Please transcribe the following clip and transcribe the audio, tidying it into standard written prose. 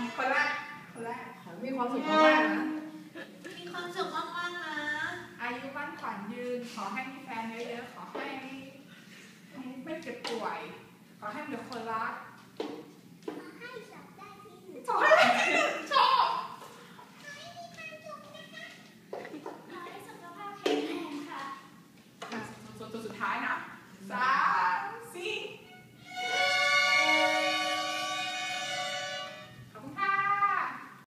คนแรกขอมีความสุขมากๆนะมีความสุขมากๆนะอายุมั่นขวัญยืนขอให้มีแฟนเยอะๆขอให้ไม่เจ็บป่วยขอให้มีคนรักให้สอบได้ที่หนึ่งชอบขอให้สุขภาพแข็งแรงค่ะสุดท้ายนะสา